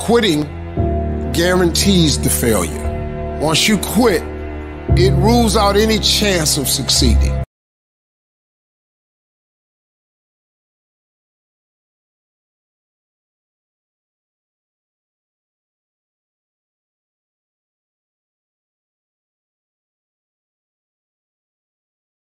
quitting guarantees the failure. Once you quit, it rules out any chance of succeeding.